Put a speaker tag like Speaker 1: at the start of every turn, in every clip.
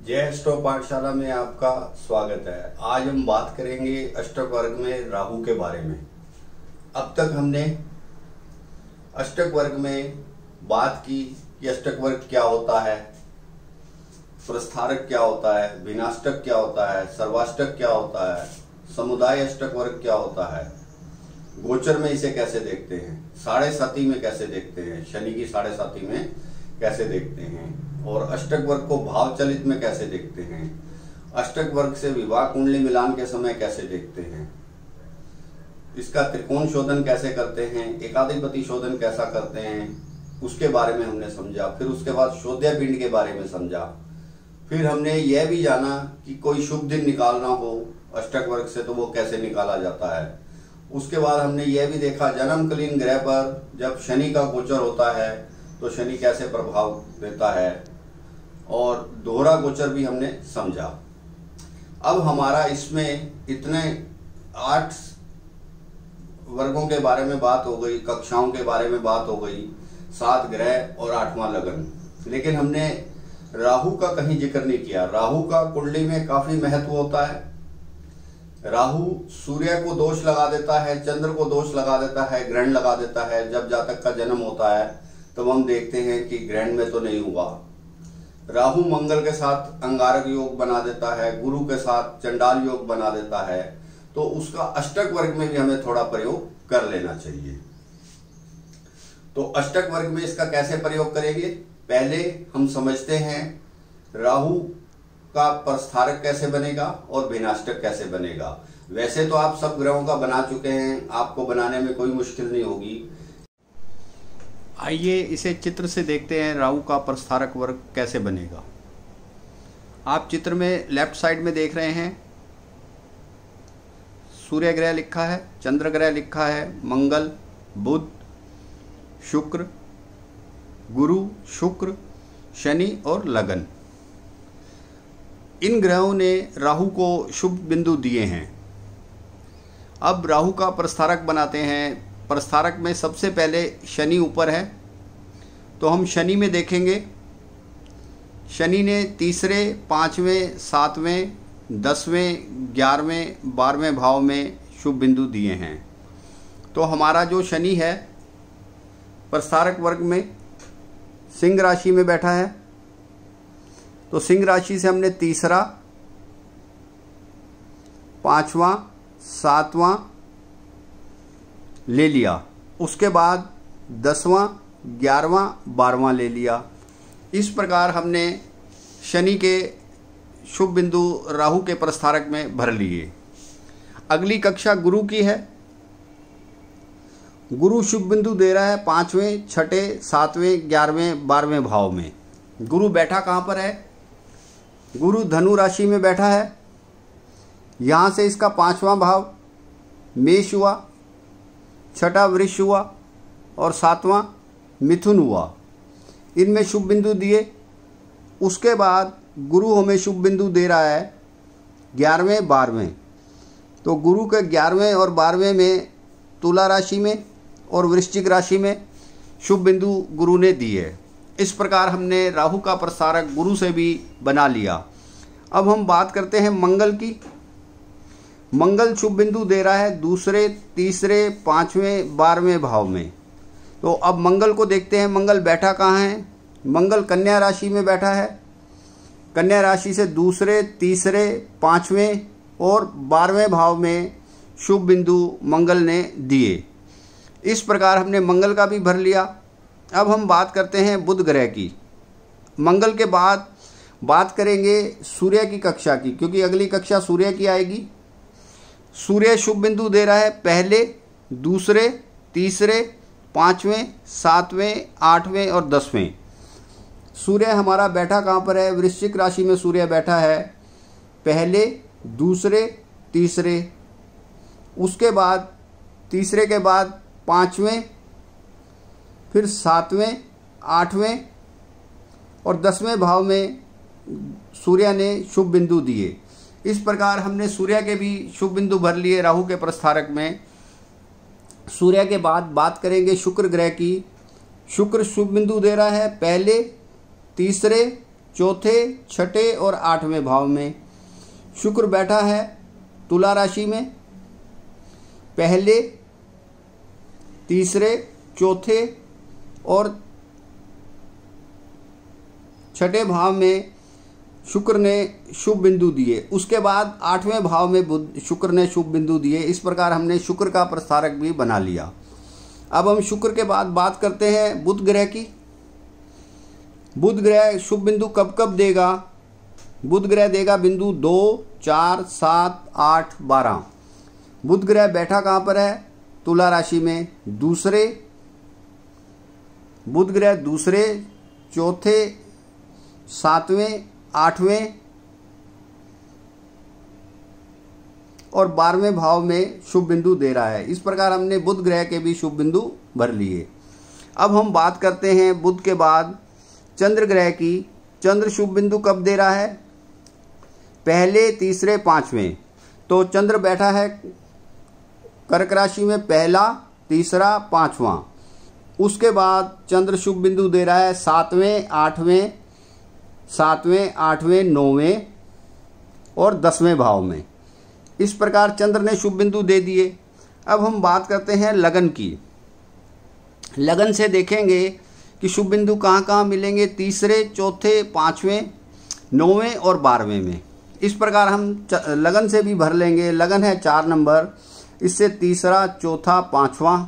Speaker 1: जय अष्टक पाठशाला में आपका स्वागत है। आज हम बात करेंगे अष्टक वर्ग में राहु के बारे में। अब तक हमने अष्टक वर्ग में बात की कि अष्टक वर्ग क्या होता है, प्रस्थारक क्या होता है, भिन्नाष्टक क्या होता है, सर्वाष्टक क्या होता है, समुदाय अष्टक वर्ग क्या होता है, गोचर में इसे कैसे देखते हैं, साढ़े साती में कैसे देखते हैं, शनि की साढ़े साती में कैसे देखते हैं, और अष्टक वर्ग को भाव चलित में कैसे देखते हैं, अष्टक वर्ग से विवाह कुंडली मिलान के समय कैसे देखते हैं, इसका त्रिकोण शोधन कैसे करते हैं, एकाधिपति शोधन कैसा करते हैं, उसके बारे में हमने समझा। फिर उसके बाद शोध्य पिंड के बारे में समझा। फिर हमने यह भी जाना कि कोई शुभ दिन निकालना हो अष्टक वर्ग से तो वो कैसे निकाला जाता है। उसके बाद हमने यह भी देखा जन्मकालीन ग्रह पर जब शनि का गोचर होता है तो शनि कैसे प्रभाव देता है, और दोहरा गोचर भी हमने समझा। अब हमारा इसमें इतने 8 वर्गों के बारे में बात हो गई, कक्षाओं के बारे में बात हो गई, 7 ग्रह और 8वां लगन, लेकिन हमने राहु का कहीं जिक्र नहीं किया। राहु का कुंडली में काफी महत्व होता है। राहु सूर्य को दोष लगा देता है, चंद्र को दोष लगा देता है, ग्रहण लगा देता है। जब जातक का जन्म होता है तब हम देखते हैं कि ग्रहण में तो नहीं हुआ। राहु मंगल के साथ अंगारक योग बना देता है, गुरु के साथ चंडाल योग बना देता है, तो उसका अष्टक वर्ग में भी हमें थोड़ा प्रयोग कर लेना चाहिए। तो अष्टक वर्ग में इसका कैसे प्रयोग करेंगे, पहले हम समझते हैं राहु का प्रस्थारक कैसे बनेगा और भिन्नाष्टक कैसे बनेगा। वैसे तो आप सब ग्रहों का बना चुके हैं, आपको बनाने में कोई मुश्किल नहीं होगी। आइए इसे चित्र से देखते हैं, राहु का प्रस्थारक वर्ग कैसे बनेगा। आप चित्र में लेफ्ट साइड में देख रहे हैं सूर्य ग्रह लिखा है, चंद्र ग्रह लिखा है, मंगल, बुध, शुक्र, गुरु, शुक्र, शनि और लगन। इन ग्रहों ने राहु को शुभ बिंदु दिए हैं। अब राहु का प्रस्थारक बनाते हैं। प्रस्थारक में सबसे पहले शनि ऊपर है, तो हम शनि में देखेंगे। शनि ने तीसरे, 5वें, 7वें, 10वें, 11वें, 12वें भाव में शुभ बिंदु दिए हैं। तो हमारा जो शनि है प्रस्थारक वर्ग में सिंह राशि में बैठा है, तो सिंह राशि से हमने तीसरा, 5वां, 7वां ले लिया। उसके बाद 10वां, 11वां, 12वां ले लिया। इस प्रकार हमने शनि के शुभ बिंदु राहु के प्रस्थारक में भर लिए। अगली कक्षा गुरु की है। गुरु शुभ बिंदु दे रहा है 5वें, 6ठे, 7वें, 11वें, 12वें भाव में। गुरु बैठा कहाँ पर है, गुरु धनु राशि में बैठा है। यहाँ से इसका 5वां भाव मेष हुआ, 6ठा वृष हुआ और 7वां मिथुन हुआ। इनमें शुभ बिंदु दिए। उसके बाद गुरु हमें शुभ बिंदु दे रहा है 11वें, 12वें। तो गुरु के 11वें और 12वें में तुला राशि में और वृश्चिक राशि में शुभ बिंदु गुरु ने दिए। इस प्रकार हमने राहु का प्रसारक गुरु से भी बना लिया। अब हम बात करते हैं मंगल की। मंगल शुभ बिंदु दे रहा है दूसरे, तीसरे, 5वें, 12वें भाव में। तो अब मंगल को देखते हैं, मंगल बैठा कहाँ है। मंगल कन्या राशि में बैठा है। कन्या राशि से दूसरे, तीसरे, 5वें और 12वें भाव में शुभ बिंदु मंगल ने दिए। इस प्रकार हमने मंगल का भी भर लिया। अब हम बात करते हैं बुध ग्रह की। मंगल के बाद बात करेंगे सूर्य की कक्षा की, क्योंकि अगली कक्षा सूर्य की आएगी। सूर्य शुभ बिंदु दे रहा है पहले, दूसरे, तीसरे, 5वें, 7वें, 8वें और 10वें। सूर्य हमारा बैठा कहाँ पर है, वृश्चिक राशि में सूर्य बैठा है पहले, दूसरे, तीसरे। उसके बाद तीसरे के बाद 5वें, फिर 7वें, 8वें और 10वें भाव में सूर्य ने शुभ बिंदु दिए। इस प्रकार हमने सूर्य के भी शुभ बिंदु भर लिए राहु के प्रस्थारक में। सूर्य के बाद बात करेंगे शुक्र ग्रह की। शुक्र शुभ बिंदु दे रहा है पहले, तीसरे, चौथे, छठे और 8वें भाव में। शुक्र बैठा है तुला राशि में पहले, तीसरे, चौथे और छठे भाव में शुक्र ने शुभ बिंदु दिए। उसके बाद 8वें भाव में शुक्र ने शुभ बिंदु दिए। इस प्रकार हमने शुक्र का प्रस्तारक भी बना लिया। अब हम शुक्र के बाद बात करते हैं बुध ग्रह की। बुध ग्रह शुभ बिंदु कब कब देगा? बुध ग्रह देगा बिंदु 2, 4, 7, 8, 12। बुध ग्रह बैठा कहाँ पर है? तुला राशि में दूसरे। बुध ग्रह दूसरे, चौथे, 7वें, 8वें और 12वें भाव में शुभ बिंदु दे रहा है। इस प्रकार हमने बुध ग्रह के भी शुभ बिंदु भर लिए। अब हम बात करते हैं बुध के बाद चंद्र ग्रह की। चंद्र शुभ बिंदु कब दे रहा है? पहले, तीसरे, 5वें। तो चंद्र बैठा है कर्क राशि में पहला, तीसरा, 5वां। उसके बाद चंद्र शुभ बिंदु दे रहा है 7वें, 8वें, 7वें, 8वें, 9वें और 10वें भाव में। इस प्रकार चंद्र ने शुभ बिंदु दे दिए। अब हम बात करते हैं लगन की। लगन से देखेंगे कि शुभ बिंदु कहाँ कहाँ मिलेंगे? तीसरे, चौथे, 5वें, 9वें और 12वें में। इस प्रकार हम लगन से भी भर लेंगे। लगन है 4 नंबर, इससे तीसरा, चौथा, 5वां,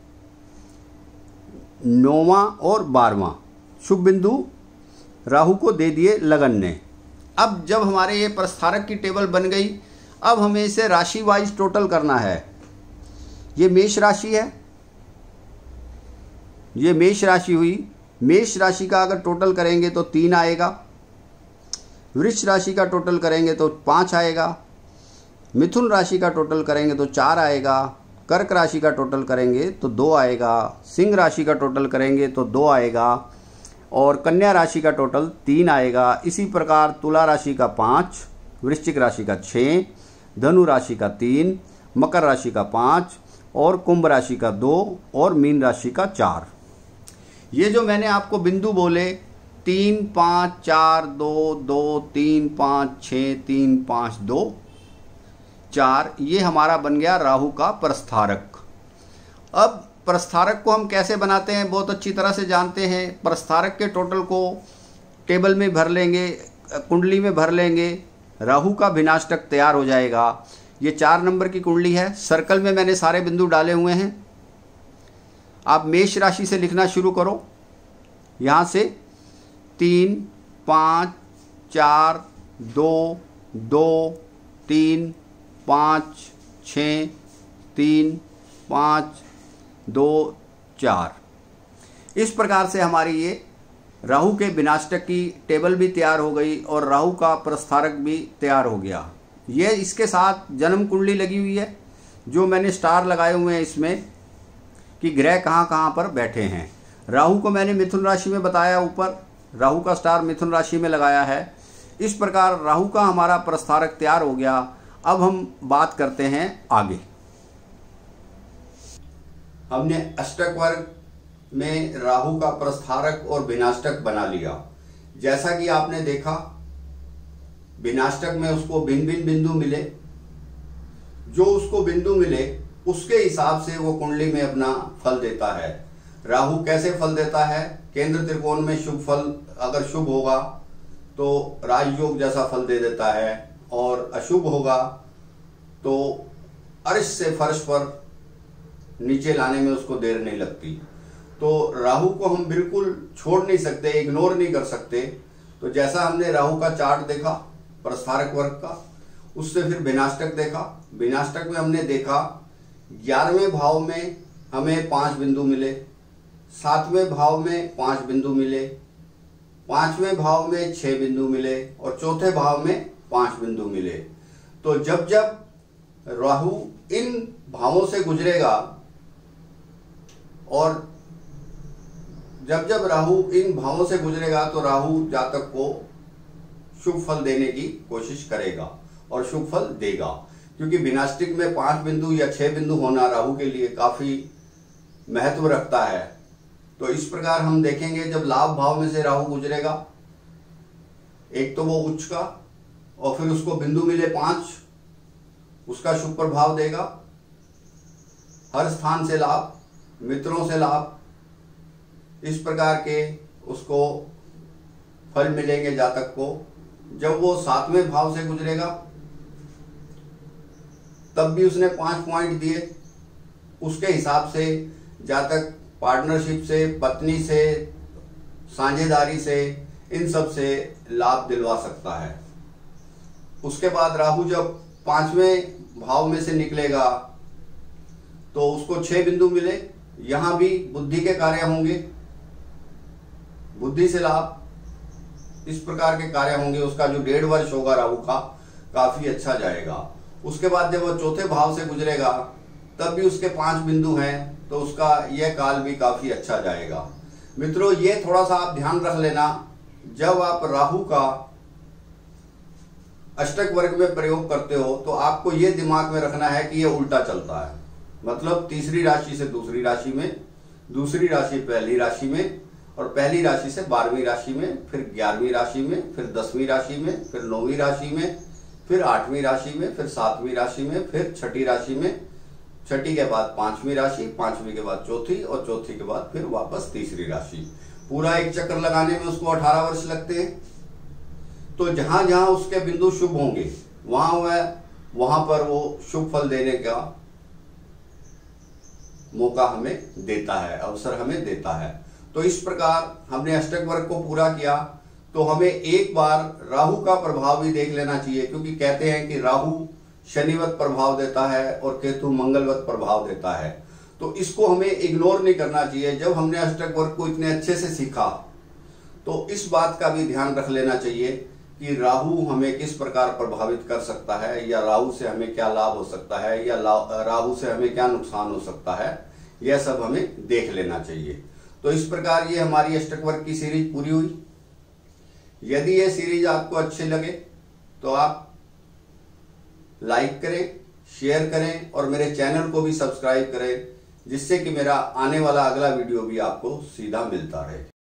Speaker 1: 9वां और 12वां शुभ बिंदु राहु को दे दिए लगन ने। अब जब हमारे ये प्रस्तारक की टेबल बन गई, अब हमें इसे राशि वाइज टोटल करना है। ये मेष राशि है, ये मेष राशि हुई। मेष राशि का अगर टोटल करेंगे तो 3 आएगा। वृष राशि का टोटल करेंगे तो 5 आएगा। मिथुन राशि का टोटल करेंगे तो 4 आएगा। कर्क राशि का टोटल करेंगे तो 2 आएगा। सिंह राशि का टोटल करेंगे तो 2 आएगा और कन्या राशि का टोटल 3 आएगा। इसी प्रकार तुला राशि का 5, वृश्चिक राशि का 6, धनु राशि का 3, मकर राशि का 5 और कुंभ राशि का 2 और मीन राशि का 4। ये जो मैंने आपको बिंदु बोले 3, 5, 4, 2, 2, 3, 5, 6, 3, 5, 2, 4, ये हमारा बन गया राहु का प्रस्तारक। अब प्रस्तारक को हम कैसे बनाते हैं बहुत अच्छी तरह से जानते हैं। प्रस्तारक के टोटल को टेबल में भर लेंगे, कुंडली में भर लेंगे, राहु का भिन्नाष्टक तैयार हो जाएगा। ये 4 नंबर की कुंडली है। सर्कल में मैंने सारे बिंदु डाले हुए हैं। आप मेष राशि से लिखना शुरू करो। यहाँ से 3, 5, 4, 2, 2, 3, 5, 6, 3, 5, 2, 4। इस प्रकार से हमारी ये राहु के विनाष्टक की टेबल भी तैयार हो गई और राहु का प्रस्तारक भी तैयार हो गया। ये इसके साथ जन्म कुंडली लगी हुई है, जो मैंने स्टार लगाए हुए हैं इसमें कि ग्रह कहाँ कहाँ पर बैठे हैं। राहु को मैंने मिथुन राशि में बताया, ऊपर राहु का स्टार मिथुन राशि में लगाया है। इस प्रकार राहु का हमारा प्रस्तारक तैयार हो गया। अब हम बात करते हैं आगे। हमने अष्टक वर्ग में राहु का प्रस्तारक और विनाष्टक बना लिया। जैसा कि आपने देखा, विनाष्टक में उसको भिन्न भिन्न बिंदु मिले। जो उसको बिंदु मिले उसके हिसाब से वो कुंडली में अपना फल देता है। राहु कैसे फल देता है? केंद्र त्रिकोण में शुभ फल अगर शुभ होगा तो राजयोग जैसा फल दे देता है, और अशुभ होगा तो अर्श से फर्श पर नीचे लाने में उसको देर नहीं लगती। तो राहु को हम बिल्कुल छोड़ नहीं सकते, इग्नोर नहीं कर सकते। तो जैसा हमने राहु का चार्ट देखा प्रस्तारक वर्ग का, उससे फिर विनाष्टक देखा। विनाष्टक में हमने देखा 11वें भाव में हमें 5 बिंदु मिले, 7वें भाव में 5 बिंदु मिले, 5वें भाव में 6 बिंदु मिले और चौथे भाव में 5 बिंदु मिले। तो जब जब राहु इन भावों से गुजरेगा और जब जब राहु इन भावों से गुजरेगा तो राहु जातक को शुभ फल देने की कोशिश करेगा और शुभ फल देगा, क्योंकि विनाष्टक में 5 बिंदु या 6 बिंदु होना राहु के लिए काफी महत्व रखता है। तो इस प्रकार हम देखेंगे जब लाभ भाव में से राहु गुजरेगा एक तो वो उच्च का, और फिर उसको बिंदु मिले 5, उसका शुभ प्रभाव देगा। हर स्थान से लाभ, मित्रों से लाभ, इस प्रकार के उसको फल मिलेंगे जातक को। जब वो 7वें भाव से गुजरेगा तब भी उसने 5 पॉइंट दिए। उसके हिसाब से जातक पार्टनरशिप से, पत्नी से, साझेदारी से, इन सब से लाभ दिलवा सकता है। उसके बाद राहु जब 5वें भाव में से निकलेगा तो उसको 6 बिंदु मिले। यहां भी बुद्धि के कार्य होंगे, बुद्धि से लाभ, इस प्रकार के कार्य होंगे। उसका जो 1.5 वर्ष होगा राहु का, काफी अच्छा जाएगा। उसके बाद जब वो 4थे भाव से गुजरेगा तब भी उसके 5 बिंदु हैं, तो उसका यह काल भी काफी अच्छा जाएगा। मित्रों, ये थोड़ा सा आप ध्यान रख लेना, जब आप राहु का अष्टक वर्ग में प्रयोग करते हो तो आपको ये दिमाग में रखना है कि ये उल्टा चलता है। मतलब तीसरी राशि से दूसरी राशि में, दूसरी राशि पहली राशि में, और पहली राशि से 12वीं राशि में, फिर 11वीं राशि में, फिर 10वीं राशि में, फिर 9वीं राशि में, फिर 8वीं राशि में, फिर 7वीं राशि में, फिर 6ठी राशि में, 6ठी के बाद 5वीं राशि, 5वीं के बाद 4थी, और 4थी के बाद फिर वापस तीसरी राशि। पूरा एक चक्कर लगाने में उसको 18 वर्ष लगते हैं। तो जहां जहां उसके बिंदु शुभ होंगे वहां पर वो शुभ फल देने का मौका हमें देता है, अवसर हमें देता है। तो इस प्रकार हमने अष्टक वर्ग को पूरा किया। तो हमें एक बार राहु का प्रभाव भी देख लेना चाहिए, क्योंकि कहते हैं कि राहु शनिवत प्रभाव देता है और केतु मंगलवत प्रभाव देता है। तो इसको हमें इग्नोर नहीं करना चाहिए। जब हमने अष्टक वर्ग को इतने अच्छे से सीखा तो इस बात का भी ध्यान रख लेना चाहिए कि राहु हमें किस प्रकार प्रभावित कर सकता है, या राहु से हमें क्या लाभ हो सकता है, या राहु से हमें क्या नुकसान हो सकता है, यह सब हमें देख लेना चाहिए। तो इस प्रकार ये हमारी अष्टक वर्ग की सीरीज पूरी हुई। यदि ये सीरीज आपको अच्छी लगे तो आप लाइक करें, शेयर करें, और मेरे चैनल को भी सब्सक्राइब करें, जिससे कि मेरा आने वाला अगला वीडियो भी आपको सीधा मिलता रहे।